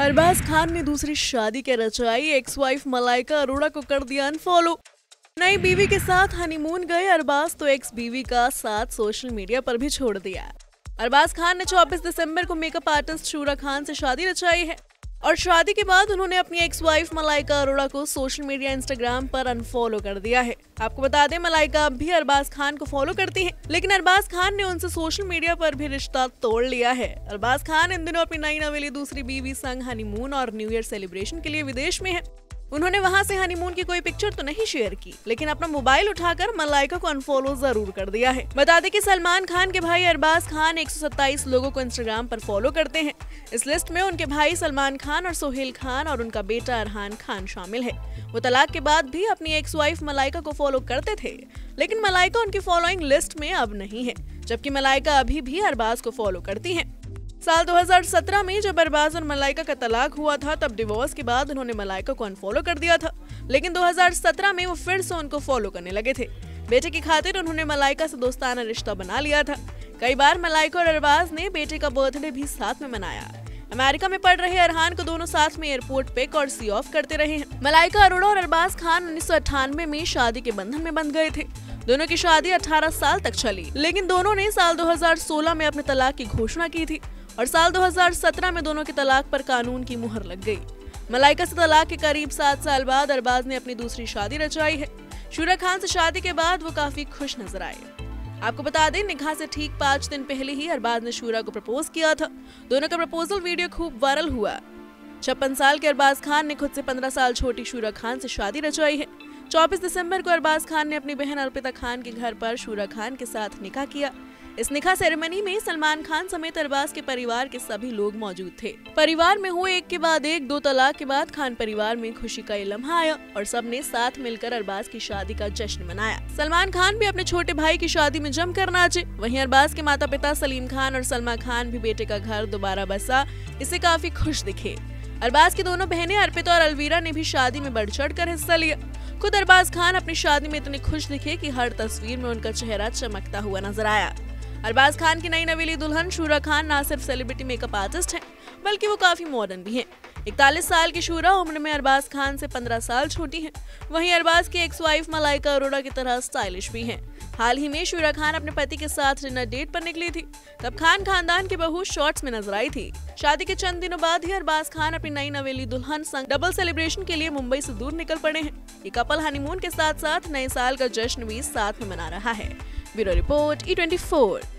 अरबाज खान ने दूसरी शादी के रचाई एक्स वाइफ मलाइका अरोड़ा को कर दिया अनफॉलो। नई बीवी के साथ हनीमून गए अरबाज तो एक्स बीवी का साथ सोशल मीडिया पर भी छोड़ दिया। अरबाज खान ने 24 दिसंबर को मेकअप आर्टिस्ट शूरा खान से शादी रचाई है और शादी के बाद उन्होंने अपनी एक्स वाइफ मलाइका अरोड़ा को सोशल मीडिया इंस्टाग्राम पर अनफॉलो कर दिया है। आपको बता दें, मलाइका अब भी अरबाज खान को फॉलो करती हैं, लेकिन अरबाज खान ने उनसे सोशल मीडिया पर भी रिश्ता तोड़ लिया है। अरबाज खान इन दिनों अपनी नई नवेली दूसरी बीवी संग हनीमून और न्यू ईयर सेलिब्रेशन के लिए विदेश में है। उन्होंने वहां से हनीमून की कोई पिक्चर तो नहीं शेयर की, लेकिन अपना मोबाइल उठाकर मलाइका को अनफॉलो जरूर कर दिया है। बता दें कि सलमान खान के भाई अरबाज खान 127 लोगों को इंस्टाग्राम पर फॉलो करते हैं। इस लिस्ट में उनके भाई सलमान खान और सोहेल खान और उनका बेटा अरहान खान शामिल है। वो तलाक के बाद भी अपनी एक्स वाइफ मलाइका को फॉलो करते थे, लेकिन मलाइका उनकी फॉलोइंग लिस्ट में अब नहीं है, जबकि मलाइका अभी भी अरबाज को फॉलो करती है। साल 2017 में जब अरबाज और मलाइका का तलाक हुआ था, तब डिवोर्स के बाद उन्होंने मलाइका को अनफॉलो कर दिया था, लेकिन 2017 में वो फिर से उनको फॉलो करने लगे थे। बेटे की खातिर उन्होंने मलाइका से दोस्ताना रिश्ता बना लिया था। कई बार मलाइका और अरबाज ने बेटे का बर्थडे भी साथ में मनाया। अमेरिका में पढ़ रहे अरहान को दोनों साथ में एयरपोर्ट पिक और सी ऑफ करते रहे हैं। मलाइका अरोड़ा और अरबाज खान 1998 में शादी के बंधन में बंध गए थे। दोनों की शादी 18 साल तक चली, लेकिन दोनों ने साल 2016 में अपने तलाक की घोषणा की थी और साल 2017 में दोनों के तलाक पर कानून की मुहर लग गई। मलाइका से तलाक के करीब 7 साल बाद अरबाज ने अपनी दूसरी शादी रचाई है। शूरा खान से शादी के बाद वो काफी खुश नजर आए। आपको बता दें, निकाह से ठीक 5 दिन पहले ही अरबाज ने शूरा को प्रपोज किया था। दोनों का प्रपोजल वीडियो खूब वायरल हुआ। 56 साल के अरबाज खान ने खुद से 15 साल छोटी शूरा खान से शादी रचाई है। 24 दिसंबर को अरबाज खान ने अपनी बहन अर्पिता खान के घर पर शूरा खान के साथ निकाह किया। इस निकाह सेरेमनी में सलमान खान समेत अरबाज के परिवार के सभी लोग मौजूद थे। परिवार में हुए एक के बाद एक 2 तलाक के बाद खान परिवार में खुशी का ये लम्हा आया और सबने साथ मिलकर अरबाज की शादी का जश्न मनाया। सलमान खान भी अपने छोटे भाई की शादी में जमकर नाचे। वहीं अरबाज के माता पिता सलीम खान और सलमा खान भी बेटे का घर दोबारा बसा, इससे काफी खुश दिखे। अरबाज की दोनों बहनें अर्पिता और अलवीरा ने भी शादी में बढ़ चढ़ कर हिस्सा लिया। खुद अरबाज खान अपनी शादी में इतने खुश दिखे कि हर तस्वीर में उनका चेहरा चमकता हुआ नजर आया। अरबाज खान की नई नवेली दुल्हन शूरा खान न सिर्फ सेलिब्रिटी मेकअप आर्टिस्ट हैं, बल्कि वो काफी मॉडर्न भी हैं। 41 साल की शूरा उम्र में अरबाज खान से 15 साल छोटी हैं। वहीं अरबाज की एक्स वाइफ मलाइका अरोड़ा की तरह स्टाइलिश भी हैं। हाल ही में शूरा खान अपने पति के साथ डिनर डेट पर निकली थी, तब खान खानदान की बहू शॉर्ट्स में नजर आई थी। शादी के चंद दिनों बाद ही अरबाज खान अपनी नई नवेली दुल्हन संग डबल सेलिब्रेशन के लिए मुंबई से दूर निकल पड़े हैं। ये कपल हनीमून के साथ साथ नए साल का जश्न भी साथ में मना रहा है। Bureau report E24।